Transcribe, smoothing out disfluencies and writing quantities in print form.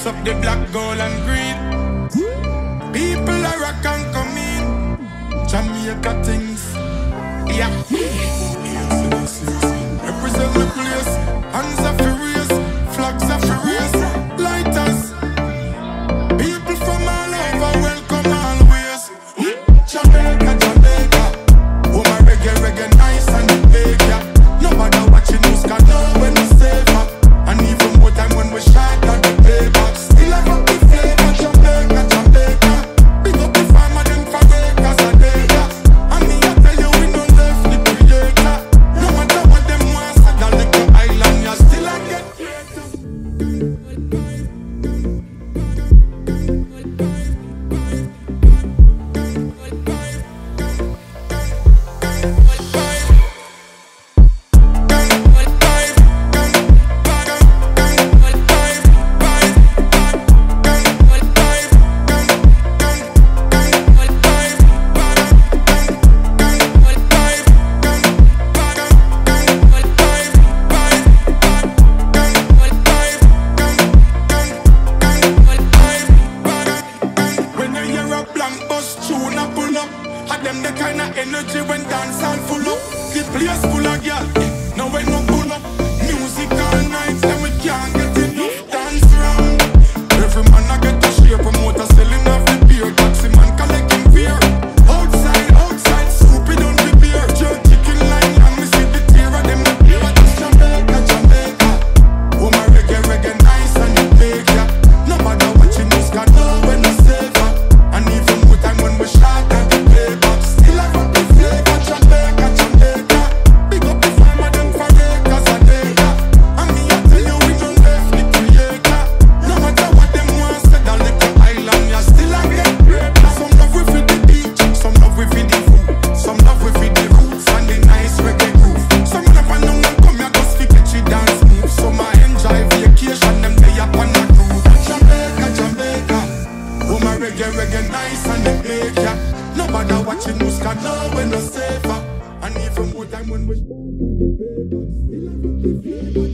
Mix up the black, gold and green. People are rock and come in. Jamaica things. Yeah. Represent the place. Hands are furious. Flags are furious. Lighters. People from all over welcome always. Jamaica, Jamaica. Oh my reggae nice and big, yeah. Nobody watching news can know when we safer. And even more time when we shot at the paper. Still have up the flavor, Jamaica, Jamaica. Big up the farmer, them for acres a day, yeah. And me I tell you we no left the creator. No matter what them want, say that little island, you still a get greater. Them the kind of energy when dance all full up. The place full of girl, now we no pull up. Music all night, and we can't get enough dance round. Every man I get to share, promoter selling off the beer. Taxi man collecting beer. Outside, soupy down the beer. Jerk chicken line, and we see the tear of them up here. Jamaica, Jamaica. Oh my reggae nice and it big, yeah. Nobody watching this, got no when we save her. And even more time when we shot at the paper. Still I got the flavor, Jamaica, Jamaica. Big up the farmer, them for acres a day, yeah. And me I tell you we don't left the creator. No matter what them want, say that little island, yeah. Still I get greater. Some love we feed the beach, some love we feed the food. Some love we feed the roots and the nice reggae groove. Some never know when come here just to catch it dance move. Some I enjoy vacation, them day up on the cruise. Jamaica, Jamaica. Oh my reggae nice and it big, yeah. Nobody watching news can know when we're safer. And even more time when we